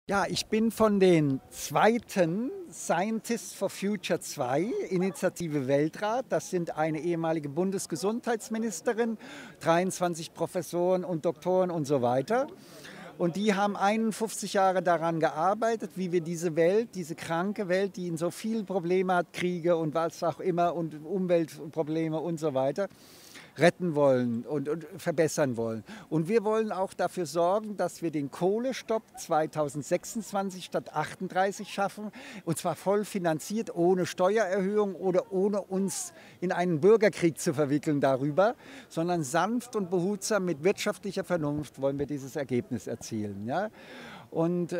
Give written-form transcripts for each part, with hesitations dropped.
Ja, ich bin von den zweiten Scientists for Future 2, Initiative Weltrat. Das sind eine ehemalige Bundesgesundheitsministerin, 23 Professoren und Doktoren und so weiter. Und die haben 51 Jahre daran gearbeitet, wie wir diese Welt, diese kranke Welt, die in so vielen Probleme hat, Kriege und was auch immer und Umweltprobleme und so weiter, retten wollen und verbessern wollen. Und wir wollen auch dafür sorgen, dass wir den Kohlestopp 2026 statt 38 schaffen, und zwar voll finanziert, ohne Steuererhöhung oder ohne uns in einen Bürgerkrieg zu verwickeln darüber, sondern sanft und behutsam mit wirtschaftlicher Vernunft wollen wir dieses Ergebnis erzielen. Ja? Und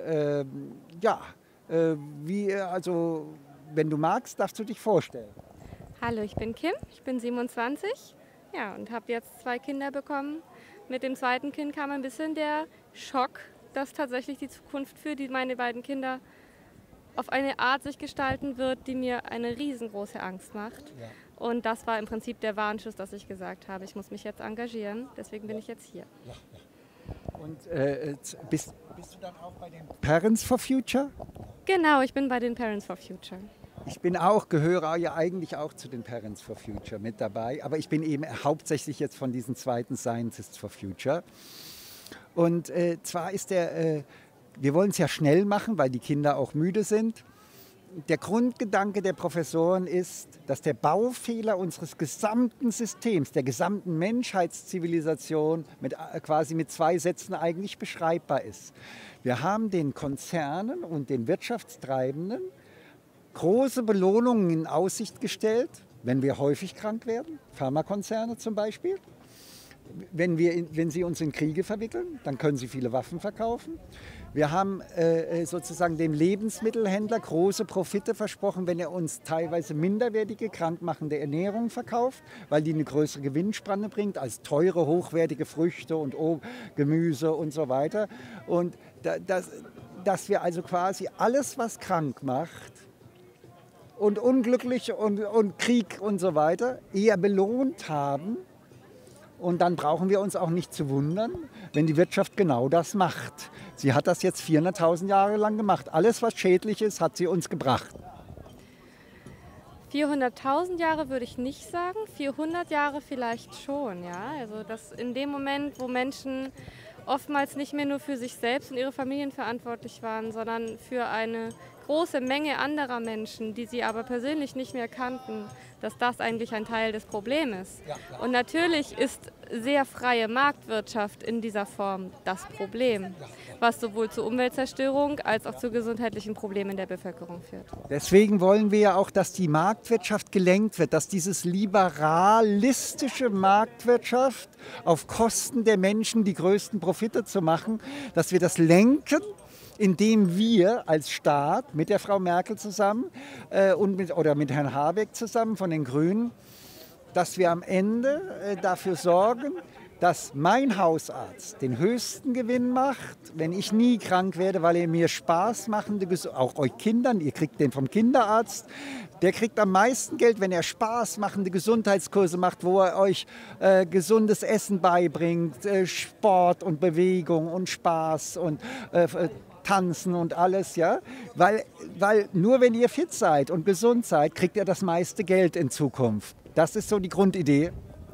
also, wenn du magst, darfst du dich vorstellen. Hallo, ich bin Kim, ich bin 27, ja, und habe jetzt 2 Kinder bekommen. Mit dem zweiten Kind kam ein bisschen der Schock, dass tatsächlich die Zukunft für meine beiden Kinder auf eine Art sich gestalten wird, die mir eine riesengroße Angst macht. Ja. Und das war im Prinzip der Warnschuss, dass ich gesagt habe, ich muss mich jetzt engagieren, deswegen bin ich jetzt hier. Ja, ja. Und bist du dann auch bei den Parents for Future? Genau, ich bin bei den Parents for Future. Ich gehöre ja eigentlich auch zu den Parents for Future mit dabei, aber ich bin eben hauptsächlich jetzt von diesen zweiten Scientists for Future. Und zwar ist wir wollen es ja schnell machen, weil die Kinder auch müde sind. Der Grundgedanke der Professoren ist, dass der Baufehler unseres gesamten Systems, der gesamten Menschheitszivilisation quasi mit 2 Sätzen eigentlich beschreibbar ist. Wir haben den Konzernen und den Wirtschaftstreibenden große Belohnungen in Aussicht gestellt, wenn wir häufig krank werden, Pharmakonzerne zum Beispiel. Wenn sie uns in Kriege verwickeln, dann können sie viele Waffen verkaufen. Wir haben sozusagen dem Lebensmittelhändler große Profite versprochen, wenn er uns teilweise minderwertige, krankmachende Ernährung verkauft, weil die eine größere Gewinnspanne bringt als teure, hochwertige Früchte und Gemüse und so weiter. Und dass wir also quasi alles, was krank macht, und unglücklich und Krieg und so weiter eher belohnt haben. Und dann brauchen wir uns auch nicht zu wundern, wenn die Wirtschaft genau das macht. Sie hat das jetzt 400.000 Jahre lang gemacht. Alles, was schädlich ist, hat sie uns gebracht. 400.000 Jahre würde ich nicht sagen, 400 Jahre vielleicht schon. Ja? Also dass in dem Moment, wo Menschen oftmals nicht mehr nur für sich selbst und ihre Familien verantwortlich waren, sondern für eine große Menge anderer Menschen, die sie aber persönlich nicht mehr kannten, dass das eigentlich ein Teil des Problems ist. Und natürlich ist sehr freie Marktwirtschaft in dieser Form das Problem, was sowohl zur Umweltzerstörung als auch zu gesundheitlichen Problemen der Bevölkerung führt. Deswegen wollen wir ja auch, dass die Marktwirtschaft gelenkt wird, dass dieses liberalistische Marktwirtschaft auf Kosten der Menschen die größten Profite zu machen, dass wir das lenken, indem wir als Staat mit der Frau Merkel zusammen oder mit Herrn Habeck zusammen von den Grünen, dass wir am Ende dafür sorgen, dass mein Hausarzt den höchsten Gewinn macht, wenn ich nie krank werde, weil er mir Spaß machende, auch euch Kindern, ihr kriegt den vom Kinderarzt, der kriegt am meisten Geld, wenn er Spaß machende Gesundheitskurse macht, wo er euch gesundes Essen beibringt, Sport und Bewegung und Spaß und Tanzen und alles, ja, weil nur wenn ihr fit seid und gesund seid, kriegt ihr das meiste Geld in Zukunft. Das ist so die Grundidee.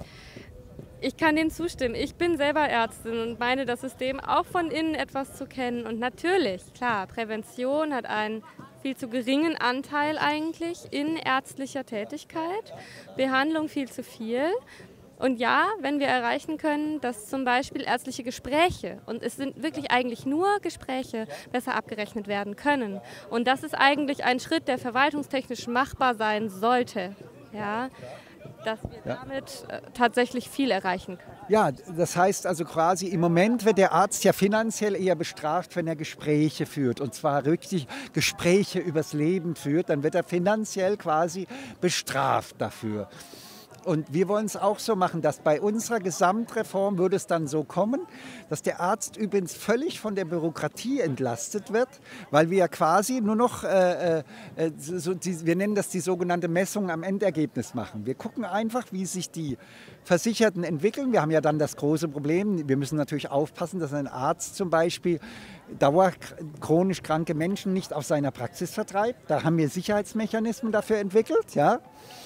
Ich kann dem zustimmen. Ich bin selber Ärztin und meine, das System auch von innen etwas zu kennen. Und natürlich, klar, Prävention hat einen viel zu geringen Anteil eigentlich in ärztlicher Tätigkeit, Behandlung viel zu viel. Und ja, wenn wir erreichen können, dass zum Beispiel ärztliche Gespräche, und es sind wirklich eigentlich nur Gespräche, besser abgerechnet werden können. Und das ist eigentlich ein Schritt, der verwaltungstechnisch machbar sein sollte, ja, dass wir damit tatsächlich viel erreichen können. Ja, das heißt also quasi, im Moment wird der Arzt ja finanziell eher bestraft, wenn er Gespräche führt. Und zwar richtig Gespräche übers Leben führt, dann wird er finanziell quasi bestraft dafür. Und wir wollen es auch so machen, dass bei unserer Gesamtreform würde es dann so kommen, dass der Arzt übrigens völlig von der Bürokratie entlastet wird, weil wir ja quasi nur noch, wir nennen das die sogenannte Messung am Endergebnis machen. Wir gucken einfach, wie sich die Versicherten entwickeln. Wir haben ja dann das große Problem, wir müssen natürlich aufpassen, dass ein Arzt zum Beispiel chronisch kranke Menschen nicht aus seiner Praxis vertreibt. Da haben wir Sicherheitsmechanismen dafür entwickelt. Ja?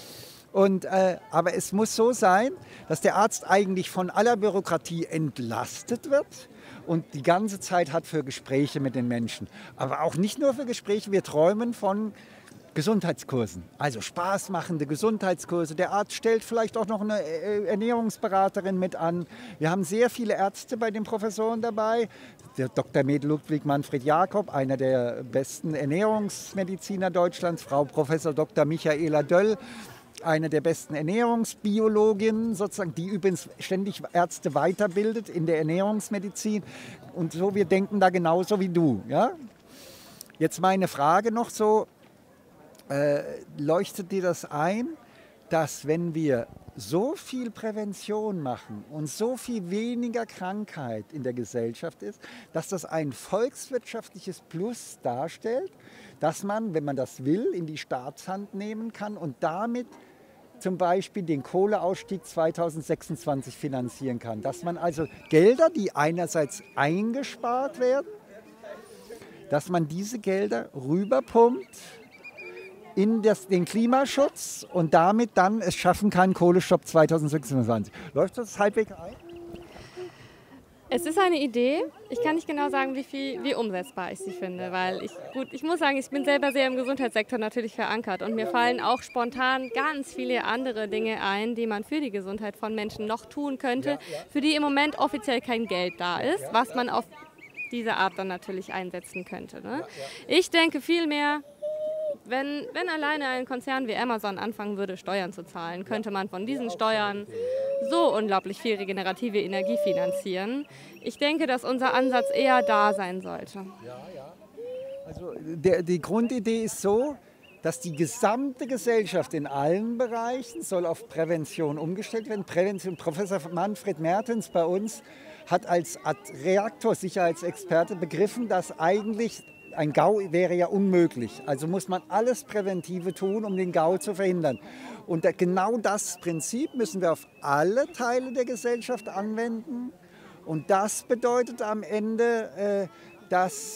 Aber es muss so sein, dass der Arzt eigentlich von aller Bürokratie entlastet wird und die ganze Zeit hat für Gespräche mit den Menschen. Aber auch nicht nur für Gespräche, wir träumen von Gesundheitskursen, also spaßmachende Gesundheitskurse. Der Arzt stellt vielleicht auch noch eine Ernährungsberaterin mit an. Wir haben sehr viele Ärzte bei den Professoren dabei. Der Dr. Med Ludwig Manfred Jakob, einer der besten Ernährungsmediziner Deutschlands, Frau Professor Dr. Michaela Döll, eine der besten Ernährungsbiologinnen, sozusagen, die übrigens ständig Ärzte weiterbildet in der Ernährungsmedizin. Und so, wir denken da genauso wie du. Ja? Jetzt meine Frage noch so, leuchtet dir das ein, dass wenn wir so viel Prävention machen und so viel weniger Krankheit in der Gesellschaft ist, dass das ein volkswirtschaftliches Plus darstellt, dass man, wenn man das will, in die Staatshand nehmen kann und damit zum Beispiel den Kohleausstieg 2026 finanzieren kann. Dass man also Gelder, die einerseits eingespart werden, dass man diese Gelder rüberpumpt in den Klimaschutz und damit dann es schaffen kann, Kohlestopp 2026. Läuft das halbwegs ein? Es ist eine Idee. Ich kann nicht genau sagen, wie umsetzbar ich sie finde, weil ich muss sagen, ich bin selber sehr im Gesundheitssektor natürlich verankert und mir fallen auch spontan ganz viele andere Dinge ein, die man für die Gesundheit von Menschen noch tun könnte, für die im Moment offiziell kein Geld da ist, was man auf diese Art dann natürlich einsetzen könnte. Ne? Ich denke vielmehr, wenn alleine ein Konzern wie Amazon anfangen würde, Steuern zu zahlen, könnte man von diesen Steuern so unglaublich viel regenerative Energie finanzieren. Ich denke, dass unser Ansatz eher da sein sollte. Also die Grundidee ist so, dass die gesamte Gesellschaft in allen Bereichen soll auf Prävention umgestellt werden. Prävention, Professor Manfred Mertens bei uns hat als Reaktorsicherheitsexperte begriffen, dass eigentlich ein GAU wäre ja unmöglich. Also muss man alles Präventive tun, um den GAU zu verhindern. Und genau das Prinzip müssen wir auf alle Teile der Gesellschaft anwenden. Und das bedeutet am Ende, dass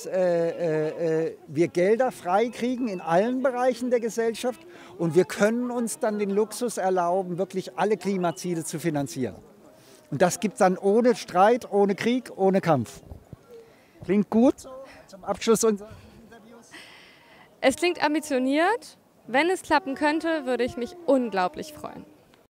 wir Gelder freikriegen in allen Bereichen der Gesellschaft. Und wir können uns dann den Luxus erlauben, wirklich alle Klimaziele zu finanzieren. Und das gibt es dann ohne Streit, ohne Krieg, ohne Kampf. Klingt gut zum Abschluss unseres Interviews? Es klingt ambitioniert. Wenn es klappen könnte, würde ich mich unglaublich freuen.